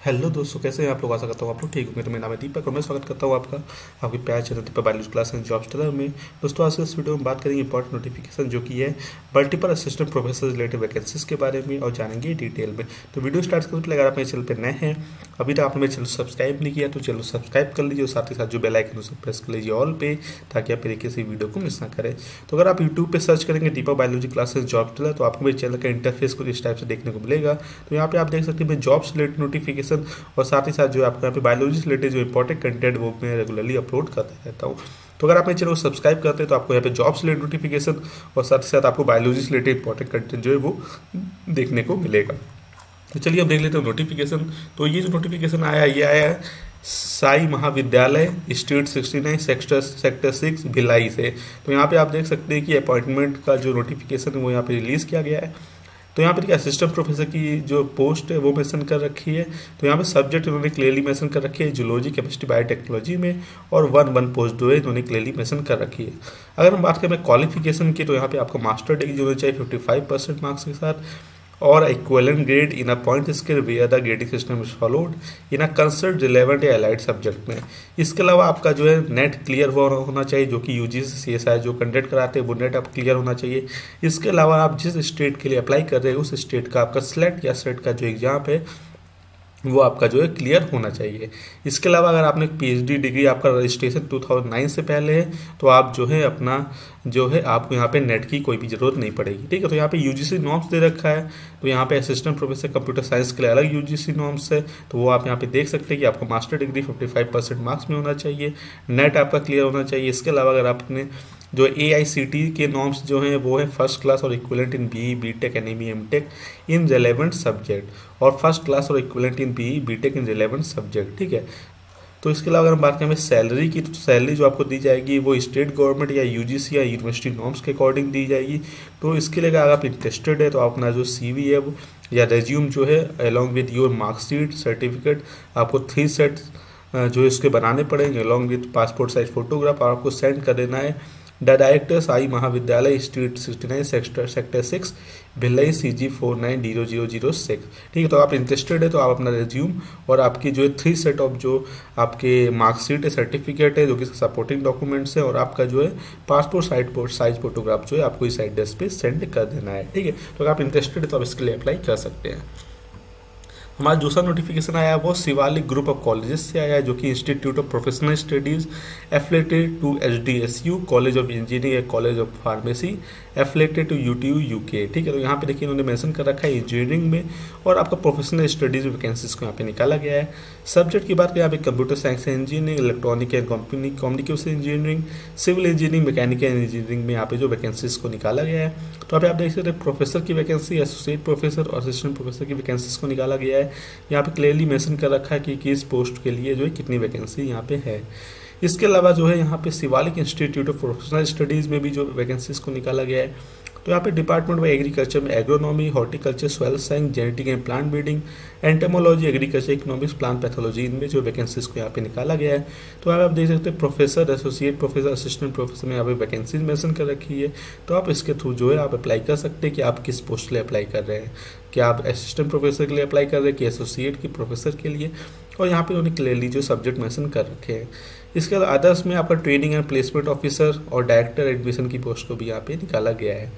Hello दोस्तों, कैसे हैं आप लोग। आशा करता हूँ आप लोग ठीक होंगे। तो मेरा नाम है दीपक और मैं स्वागत करता हूँ आपका आपके प्यार channel Deepak biology class and jobs tailor में। दोस्तों, आज इस वीडियो में बात करेंगे इंपॉर्टेंट नोटिफिकेशन जो कि है multiple assistant professor related vacancies के बारे में और जानेंगे डिटेल में। तो वीडियो स्टार्ट करने से पहले अगर आप मेरे चैनल पर नए हैं, अभी तक आपने मेरे चैनल सब्सक्राइब नहीं किया तो चैनल सब्सक्राइब कर लीजिए और साथ ही साथ जो बेल आइकन उसे प्रेस कर लीजिए ऑल पे, ताकि आप मेरे किसी वीडियो को मिस ना करें। तो अगर आप यूट्यूब पे सर्च करेंगे Deepak biology class and job tailor तो आपको मेरे चैनल का इंटरफेस कुछ इस टाइप से देखने को मिलेगा। तो यहाँ पे आप देख सकते हैं जॉब्स रिलेटेड नोटिफिकेशन और साथ ही साथ जो आपको यहाँ पे बायोलॉजी से रिलेटेड जो इंपॉर्टेंट कंटेंट वो मैं रेगुलरली अपलोड करता रहता हूँ। तो अगर आप मेरे चैनल को सब्सक्राइब करते हैं तो आपको यहाँ पे जॉब्स से रिलेटेड नोटिफिकेशन और साथ ही साथ आपको बायोलॉजी से रिलेटेड इंपॉर्टेंट कंटेंट जो है वो देखने को मिलेगा। तो चलिए अब देख लेते हैं नोटिफिकेशन। तो ये जो नोटिफिकेशन आया ये आया है साई महाविद्यालय स्ट्रीट 69 सेक्टर 6 भिलाई से। तो यहाँ पे आप देख सकते हैं कि अपॉइंटमेंट का जो नोटिफिकेशन है वो यहाँ पे रिलीज़ किया गया है। तो यहाँ पे देखिए असिस्टेंट प्रोफेसर की जो पोस्ट है वो मेंशन कर रखी है। तो यहाँ पे सब्जेक्ट इन्होंने क्लियरली मेंशन कर रखी है जूलॉजी केमिस्ट्री बायोटेक्नोलॉजी में, और वन पोस्ट जो है इन्होंने क्लियरली मेंशन कर रखी है। अगर हम बात करें क्वालिफिकेशन की तो यहाँ पे आपको मास्टर डिग्री जो होनी चाहिए 55% मार्क्स के साथ, और equivalent grade in a point scale where the grading system is followed in a concerned relevant या अलाइड सब्जेक्ट में। इसके अलावा आपका जो है नेट क्लियर होना चाहिए, जो कि यूजीसी CSI जो कंडक्ट कराते हैं वो नेट आप क्लियर होना चाहिए। इसके अलावा आप जिस स्टेट के लिए अप्लाई कर रहे हैं उस स्टेट का आपका स्लेट या सेट का जो एग्जाम है वो आपका जो है क्लियर होना चाहिए। इसके अलावा अगर आपने PhD डिग्री आपका रजिस्ट्रेशन 2009 से पहले है तो आप जो है अपना जो है आपको यहाँ पे नेट की कोई भी ज़रूरत नहीं पड़ेगी। ठीक है, तो यहाँ पे UGC नॉर्म्स दे रखा है। तो यहाँ पे असिस्टेंट प्रोफेसर कंप्यूटर साइंस के लिए अलग UGC नॉर्म्स है, तो वो आप यहाँ पे देख सकते हैं कि आपको मास्टर डिग्री 55% मार्क्स में होना चाहिए, नेट आपका क्लियर होना चाहिए। इसके अलावा अगर आपने जो AICTE के नॉर्म्स जो हैं वो है फर्स्ट क्लास और equivalent in BE BTech ME MTech in relevant subject, और फर्स्ट क्लास और equivalent in BE BTech in relevant subject. ठीक है, तो इसके अलावा अगर हम बात करें सैलरी की तो सैलरी जो आपको दी जाएगी वो स्टेट गवर्नमेंट या UGC या यूनिवर्सिटी नॉर्म्स के अकॉर्डिंग दी जाएगी। तो इसके लिए अगर आप इंटरेस्टेड है तो अपना जो CV है वो या रेज्यूम जो है along with your marksheet certificate आपको 3 सेट जो इसके बनाने पड़ेंगे along with passport size photograph, और आपको सेंड कर देना है डायरेक्टर साई महाविद्यालय स्ट्रीट 69 सेक्टर 6 भिलाई CG 490006। ठीक है, तो आप इंटरेस्टेड है तो आप अपना रिज्यूम और आपकी जो है 3 सेट ऑफ जो आपके मार्कशीट है सर्टिफिकेट है जो कि सपोर्टिंग डॉक्यूमेंट्स है, और आपका जो है पासपोर्ट साइज फोटोग्राफ जो है आपको इस एड्रेस पे सेंड कर देना है। ठीक है, तो अगर आप इंटरेस्टेड है तो आप इसके लिए अप्लाई कर सकते हैं। हमारा दूसरा नोटिफिकेशन आया वो शिवालिक ग्रुप ऑफ कॉलेजेस से आया है, जो कि institute of professional studies affiliated to HDSU college of engineering college of pharmacy affiliated to UTU UK। ठीक है, तो यहाँ पे देखिए इन्होंने मेंशन कर रखा है इंजीनियरिंग में, और आपका प्रोफेशनल स्टडीज वैकेंसीज को यहाँ पे निकाला गया है। सब्जेक्ट की बात करें यहाँ पे computer science engineering, electronic and communication engineering, civil engineering, mechanical engineering में यहाँ पे जो वैकेंसीज को निकाला गया है। तो यहाँ पे आप देख सकते हैं प्रोफेसर की वैकेंसी, एसोसिएट प्रोफेसर और असिस्टेंट प्रोफेसर की वैकेंसीज को निकाला गया है। यहाँ पे क्लियरली मेंशन कर रखा है कि किस पोस्ट के लिए जो है कितनी वैकेंसी यहाँ पे है। इसके अलावा जो है यहाँ पे Shivalik institute of professional studies में भी जो वैकेंसीज को निकाला गया है। तो यहाँ पे डिपार्टमेंट ऑफ एग्रीकल्चर में agronomy, horticulture, soil science, genetic and plant breeding, entomology, agriculture economics, plant pathology, इनमें जो वैकेंसीज को यहाँ पे निकाला गया है। तो यहाँ पे आप देख सकते हैं professor, associate professor, assistant professor में यहाँ पे वैकेंसीज मेंशन कर रखी है। तो आप इसके थ्रू जो है आप अप्लाई कर सकते हैं कि आप किस पोस्ट के लिए अप्लाई कर रहे हैं, क्या आप असिस्टेंट प्रोफेसर के लिए अप्लाई कर रहे हैं कि एसोसिएट की प्रोफेसर के लिए, और यहाँ पे उन्होंने क्लियरली जो सब्जेक्ट मेंशन कर रखे हैं। इसके अलावा अदर्स में आपका ट्रेनिंग एंड प्लेसमेंट ऑफिसर और डायरेक्टर एडमिशन की पोस्ट को भी यहाँ पे निकाला गया है।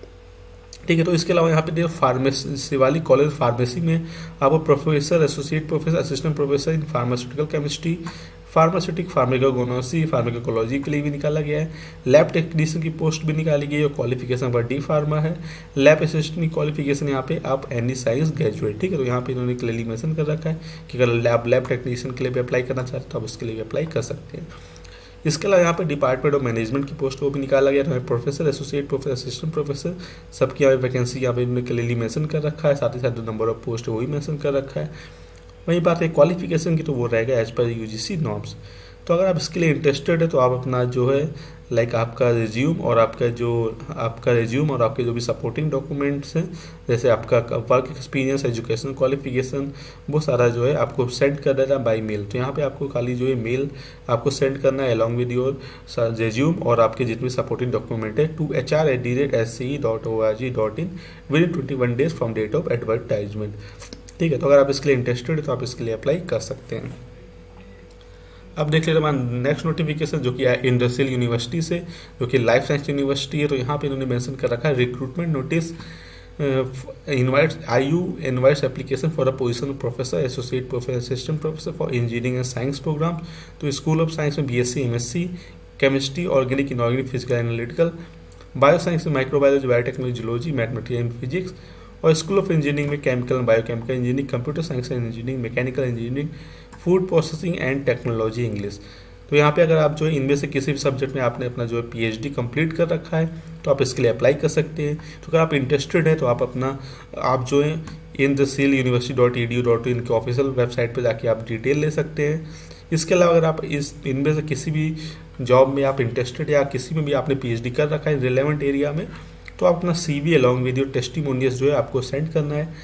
ठीक है, तो इसके अलावा यहाँ पे देखो फार्मेसी शिवालिक कॉलेज फार्मेसी में आपको professor, associate professor, assistant professor in pharmaceutical chemistry, pharmaceutic pharmacognosy, pharmacology के लिए भी निकाला गया है। लैब टेक्नीशियन की पोस्ट भी निकाली गई है और क्वालिफिकेशन पर D फार्मा है। लैब असिस्टेंट की क्वालिफिकेशन यहाँ पे आप एनी साइंस ग्रेजुएट। ठीक है, तो यहाँ पे इन्होंने क्लियरली मेंशन कर रखा है कि अगर लैब टेक्नीशियन के लिए भी अप्लाई करना चाहते हैं तो आप उसके लिए भी अप्लाई कर सकते हैं। इसके अलावा यहाँ पे डिपार्टमेंट ऑफ मैनेजमेंट की पोस्ट को भी निकाला गया है। Professor, associate professor, assistant professor सबकी यहाँ पे वैकेंसी यहाँ पे इन्होंने क्लियरली मेंशन कर रखा है, साथ ही साथ जो नंबर ऑफ पोस्ट है वही मेंशन कर रखा है। वहीं बात है क्वालिफिकेशन की तो वो रहेगा एज पर UGC नॉर्म्स। तो अगर आप इसके लिए इंटरेस्टेड है तो आप अपना जो है आपका रिज्यूम और आपके जो भी सपोर्टिंग डॉक्यूमेंट्स हैं, जैसे आपका वर्क एक्सपीरियंस, एजुकेशन क्वालिफिकेशन, वो सारा जो है आपको सेंड कर देना बाय मेल। तो यहाँ पे आपको खाली जो है मेल आपको सेंड करना है अलॉन्ग विद योर रिज्यूम और आपके जितने सपोर्टिंग डॉक्यूमेंट है to HR@sce.org.in within 21 days from date of advertisement. ठीक है, तो अगर आप इसके लिए इंटरेस्टेड है तो आप इसके लिए अप्लाई कर सकते हैं। अब देख लेते हैं नेक्स्ट नोटिफिकेशन जो कि है इंडस्ट्रियल यूनिवर्सिटी से, जो कि लाइफ साइंस यूनिवर्सिटी है। तो यहाँ पे इन्होंने मेंशन कर रखा है recruitment notice invites application for the position of professor, associate professor, assistant professor for engineering and science program. तो स्कूल ऑफ साइंस में BSc, MSc, chemistry, organic, inorganic, physical, analytical, bioscience में microbiology, biotechnology, zoology, mathematics and physics, और school of engineering में chemical and biochemical engineering, computer science and engineering, mechanical engineering, food processing and technology English. तो यहाँ पे अगर आप जो है इनमें से किसी भी सब्जेक्ट में आपने अपना जो है पीएचडी कंप्लीट कर रखा है तो आप इसके लिए अप्लाई कर सकते हैं। तो अगर आप इंटरेस्टेड हैं तो आप जो है INTheSealUniversity.edu.in के ऑफिशियल वेबसाइट पर जाके आप डिटेल ले सकते हैं। इसके अलावा अगर आप इनमें से किसी भी जॉब में आप इंटरेस्टेड या किसी में भी आपने पीएचडी कर रखा है रिलेवेंट एरिया में, तो आप अपना CV along with your testimonials जो है आपको सेंड करना है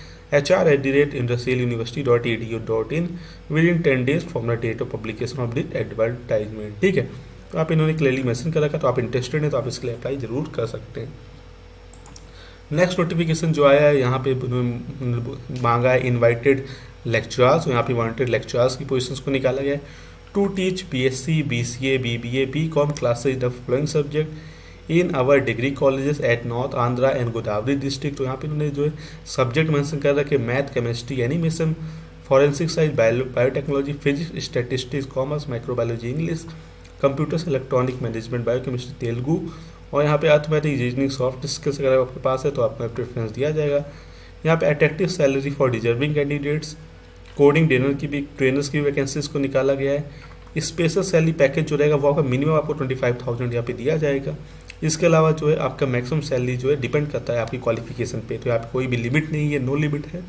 HR@INTheSealUniversity.edu.in within 10 days from the date of publication of this advertisement. ठीक है, तो आप इन्होंने क्लियरली मेंशन कर रखा, तो आप इंटरेस्टेड हैं तो आप इसके लिए अप्लाई जरूर कर सकते हैं। नेक्स्ट नोटिफिकेशन जो आया है यहाँ पे मांगा है इन्वाइटेड लेक्चरर्स। यहाँ पे वांटेड लेक्चरर्स की पोजीशंस को निकाला गया है to teach BSc, BCA, BBA, BCom classes the following subject in our degree colleges at north Andhra and Godavari district. तो यहाँ पे उन्होंने जो है सब्जेक्ट मेंशन कर रखे math, chemistry, animation, forensic science, biotechnology, physics, statistics, commerce, microbiology, English, computers, electronic management, biochemistry, Telugu, और यहाँ पे अर्थमेटिक, रीजनिंग, सॉफ्ट स्किल्स अगर आपके पास है तो आपको प्रेफरेंस दिया जाएगा। यहाँ पे attractive salary for deserving candidates, coding trainers की वैकेंसीज को निकाला गया है। स्पेशल सैलरी पैकेज जो रहेगा वो आपका मिनिमम आपको 25,000 यहाँ पे दिया जाएगा। इसके अलावा जो है आपका मैक्सिमम सैलरी जो है डिपेंड करता है आपकी क्वालिफिकेशन पे, तो यहाँ पे कोई भी लिमिट नहीं है, नो लिमिट है।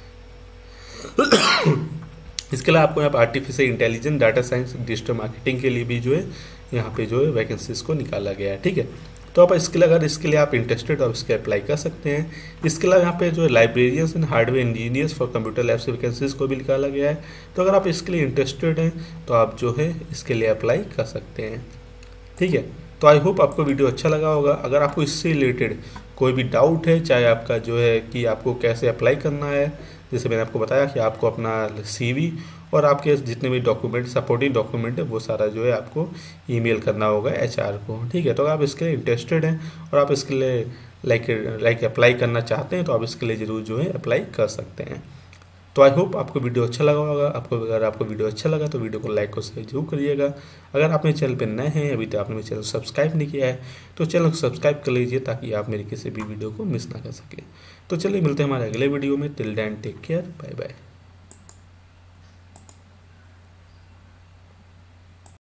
इसके अलावा आपको यहाँ पे artificial intelligence, data science, digital marketing के लिए भी जो है यहाँ पे जो है वैकेंसीज को निकाला गया है। ठीक है, तो आप अगर इसके लिए आप इंटरेस्टेड हो इसके अप्लाई कर सकते हैं। इसके अलावा यहाँ पे जो है librarians and hardware engineers for computer labs की वैकेंसीज को भी निकाला गया है। तो अगर आप इसके लिए इंटरेस्टेड हैं तो आप जो है इसके लिए अप्लाई कर सकते हैं। ठीक है, तो आई होप आपको वीडियो अच्छा लगा होगा। अगर आपको इससे रिलेटेड कोई भी डाउट है, चाहे आपका जो है कि आपको कैसे अप्लाई करना है, जैसे मैंने आपको बताया कि आपको अपना CV और आपके जितने भी डॉक्यूमेंट, सपोर्टिंग डॉक्यूमेंट है, वो सारा जो है आपको ईमेल करना होगा HR को। ठीक है, तो अगर आप इसके लिए इंटरेस्टेड हैं और आप इसके लिए लाइक अप्लाई करना चाहते हैं तो आप इसके लिए ज़रूर जो है अप्लाई कर सकते हैं। तो आई होप आपको वीडियो अच्छा लगा होगा। अगर आपको वीडियो अच्छा लगा तो वीडियो को लाइक और शेयर जरूर करिएगा। अगर आप मेरे चैनल पर नए हैं, अभी तक आपने मेरे चैनल सब्सक्राइब नहीं किया है तो चैनल को सब्सक्राइब कर लीजिए ताकि आप मेरी किसी भी वीडियो को मिस ना कर सकें। तो चलिए मिलते हैं हमारे अगले वीडियो में। Till then take care, bye bye.